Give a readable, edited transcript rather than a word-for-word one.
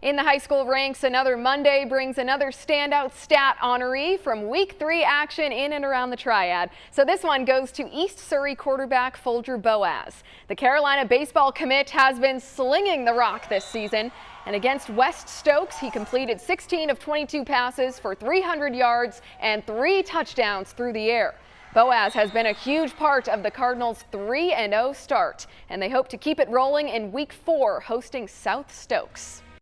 In the high school ranks, another Monday brings another standout stat honoree from Week 3 action in and around the Triad. So this one goes to East Surry quarterback Folger Boaz. The Carolina baseball commit has been slinging the rock this season. And against West Stokes, he completed 16 of 22 passes for 300 yards and 3 touchdowns through the air. Boaz has been a huge part of the Cardinals' 3-0 start, and they hope to keep it rolling in Week 4, hosting South Stokes.